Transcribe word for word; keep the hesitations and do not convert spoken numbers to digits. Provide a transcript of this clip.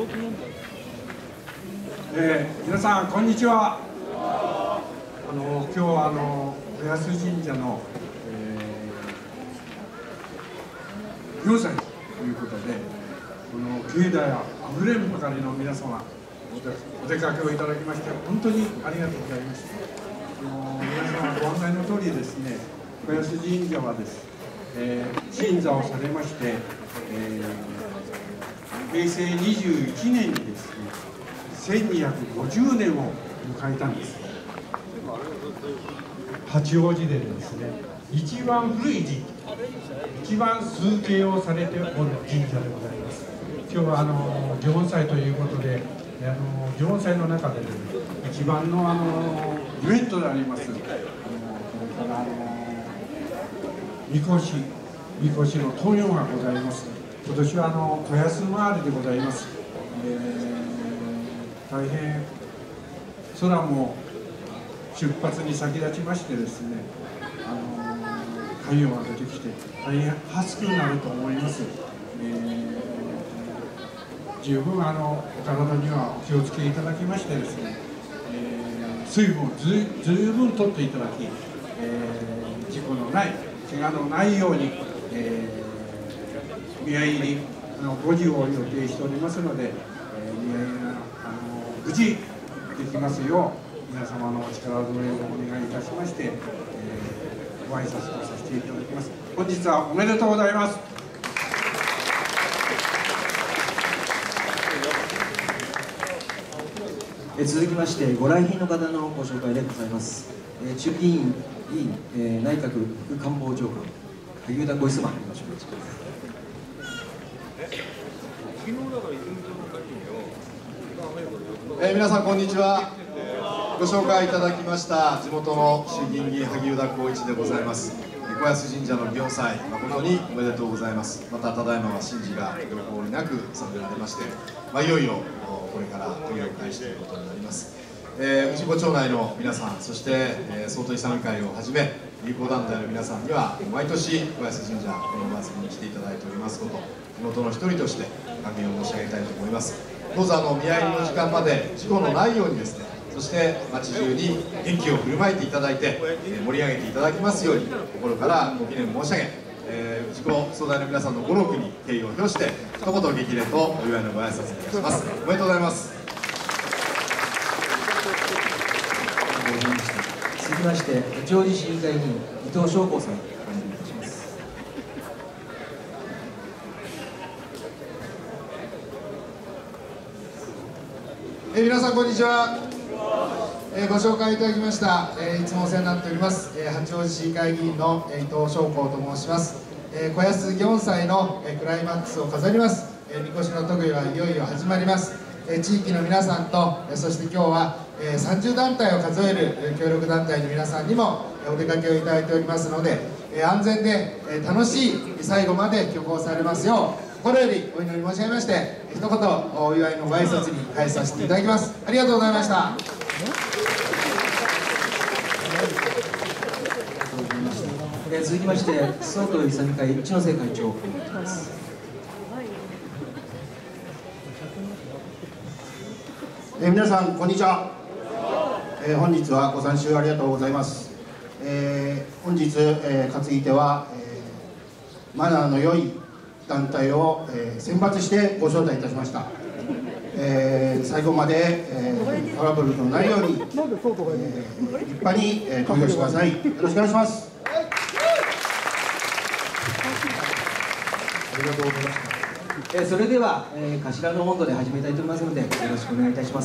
えー、皆さんこんにちは。あの今日はあの子安神社の、えー、行祭ということで、この境内あふれんばかりの皆様お出かけをいただきまして本当にありがとうございました。あの皆様ご案内の通りですね、子安神社はです、えー、鎮座をされまして、えー、平成にじゅういちねんにですねせんにひゃくごじゅうねんを迎えたんです。八王子でですね一番古い神社、一番崇敬をされておる神社でございます。今日はあの祇園祭ということで、あの祇園祭の中で、ね、一番のあのイベントであります、あのそれからあのみこしみこしの灯籠がございます。今年はあの子安回りでございます。えー、大変空も出発に先立ちましてですね、あの太陽が出てきて大変暑くなると思います。えー、十分あのお体にはお気をつけいただきましてですね、えー、水分をず十分とっていただき、えー、事故のない怪我のないように、えー、宮入りあのごじを予定しておりますので、えー、宮入りがあの無事できますよう皆様のお力添えをお願いいたしまして、えー、ご挨拶とさせていただきます。本日はおめでとうございます。 えー、続きましてご来賓の方のご紹介でございます。えー、衆議院議員、えー、内閣副官房長官萩生田光一様、よろしくお願いします。 えー、皆さんこんにちは。ご紹介いただきました地元の衆議院議員萩生田光一でございます。子安神社の祇園祭、誠におめでとうございます。またただいまは神事が良好になくされられまして、まあ、いよいよこれから時を返しということになります。えー、内子町内の皆さん、そして、えー、総取り会をはじめ友好団体の皆さんには毎年子安神社このお祭りに来ていただいておりますこと、地元の一人として歓迎を申し上げたいと思います。どうぞあの宮入りの時間まで事故のないようにですね、そして町中に元気を振る舞いていただいて、えー、盛り上げていただきますように心からご記念申し上げ、えー、内子総代の皆さんのご労苦に敬意を表して一言激励とお祝いのご挨拶いたします。おめでとうございます。 続きまして八王子市議会議員伊藤翔子さん、お願いいたします。 えー、皆さんこんにちは。えー、ご紹介いただきました、えー、いつもお世話になっております、えー、八王子市議会議員の、えー、伊藤翔子と申します。えー、子安祇園祭の、えー、クライマックスを飾ります、えー、みこしの特技はいよいよ始まります。えー、地域の皆さんと、えー、そして今日は、えー、さんじゅうだんたいを数える、えー、協力団体の皆さんにも、えー、お出かけをいただいておりますので、えー、安全で、えー、楽しい最後まで挙行されますよう心よりお祈り申し上げまして、一言お祝いのご挨拶に返させていただきます。ありがとうございました。 えー、続きまして総統勇会一ノ瀬会長、お願いします。 えー、皆さんこんにちは。えー、本日はご参集ありがとうございます。えー、本日、えー、担ぎ手は、えー、マナーの良い団体を、えー、選抜してご招待いたしました。えー、最後まで、えー、トラブルのないように、えー、立派に、えー、投票してください。よろしくお願いします。ありがとうございました。 えー、それでは、えー、頭の温度で始めたいと思いますのでよろしくお願いいたします。